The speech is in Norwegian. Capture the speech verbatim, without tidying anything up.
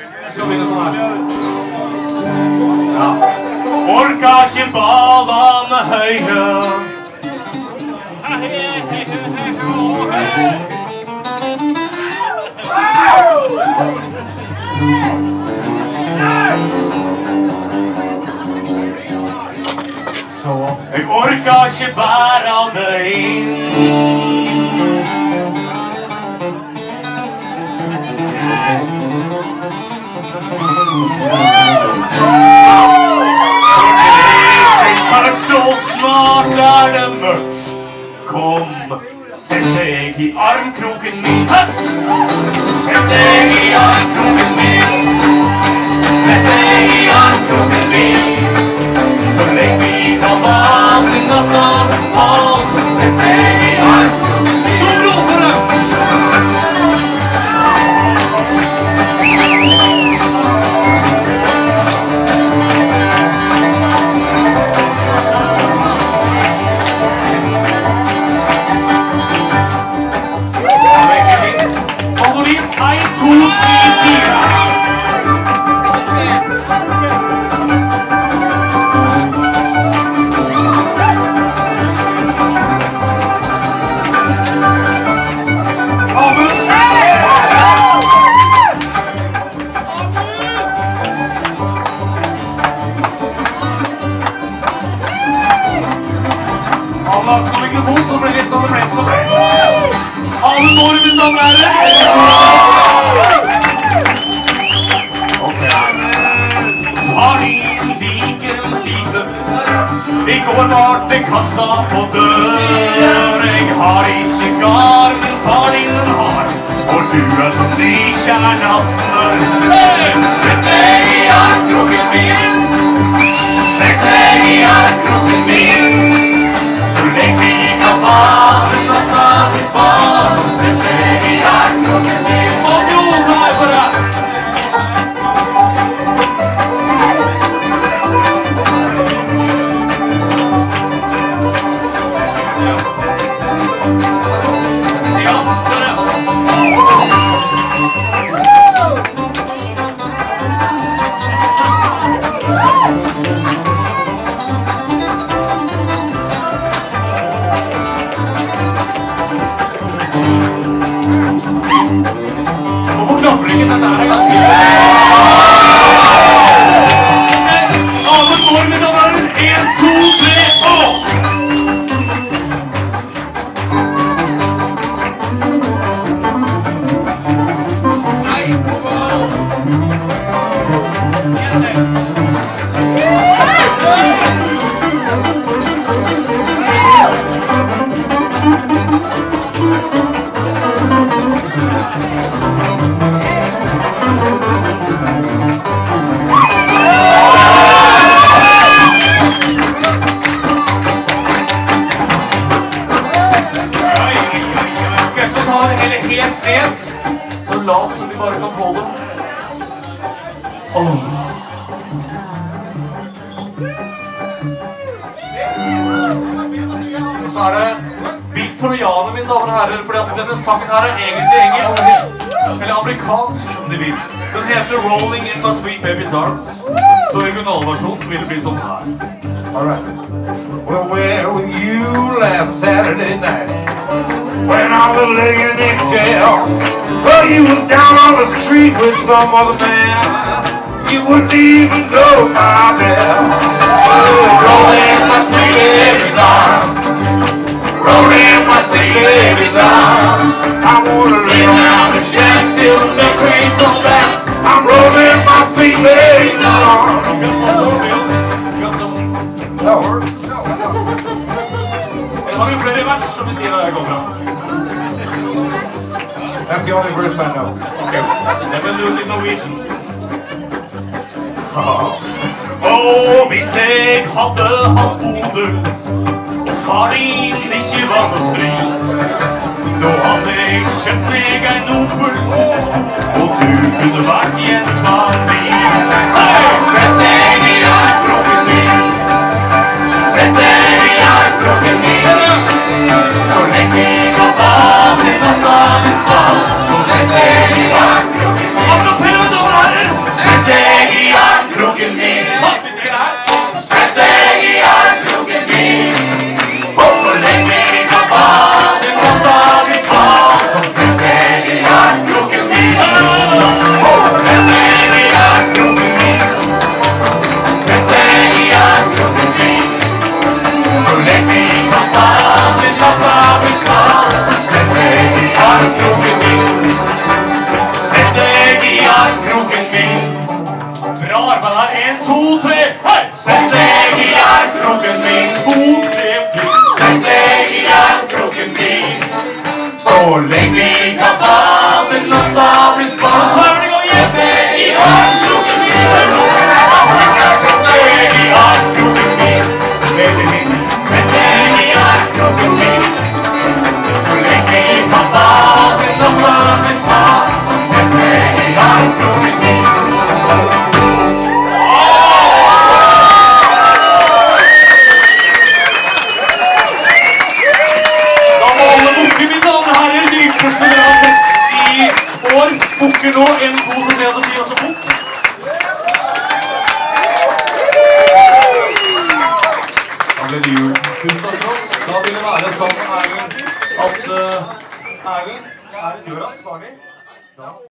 skal begynne sånn her. Ja. Orka ikke bada med høye. Jeg orka ikke bære deg inn. Og snart er det mørkt. Kom, sett deg i armkroken min. Sett deg i armkroken min. Sett deg i armkroken min. Så lenge vi kan bade nattens fall. Sett deg i armkroken min. I går var det kastet på dør. Jeg har ikke garden far din har, og du er som nykjerna smør. Sett deg i armkroken min. Sett deg i armkroken min. Så lenge vi kan bade nattens fall. Sett deg i armkroken min. Og du har for deg. Så lavt som vi bare kan få det. Oh. Og så er det Big Trojaner, mine damer og herrer, fordi at denne sangen her er egentlig engelsk, eller amerikansk, om de vil. Den heter Rolling in My Sweet Baby's Arms. Så originalversjonen vil det bli sånn her. Alright. Well, where were you last Saturday night? When I was laying in jail, well, you was down on the street with some other man. You wouldn't even go my bell. Oh, rolling in my sweet baby's arms. Rolling in my sweet baby's arms. I wanna lay down and shack till the milk train comes back. I'm rolling in my sweet baby's arms. You got some words? Har vi flere vers som vi sier når jeg går fra? That's the only verse I know. Okay. Then we'll do it in Norwegian. Og hvis jeg hadde hatt odel, og far din ikke var så stry, da hadde jeg kjøpt meg en Opel, og du kunne vært jenta mi. Sett deg i armkroken min. Sett deg i armkroken min. Så lenge jeg kan bade nattens fall. Sett deg i armkroken min. jernkroken min. Bra arbeid her. En, to, tre, hei! Sett deg i jernkroken min. To, tre, fire. Sett deg i jernkroken min. Så lenge vi kan ta til natta blir svart. Så er det gang igjen. Sett deg i jernkroken min. Sett deg i jernkroken min. Veldig fint. Sett deg i jernkroken min. Så lenge vi kan ta til natta blir svart. Sett deg i jernkroken min. Første dere har sett i år, bukker nå, en, to, så tre, så ti, og så bukk. Da ble det jul. Tusen takk for oss. Da vil det være sånn, Erlend, at uh, Erlend, er gjør ansvarlig. Da.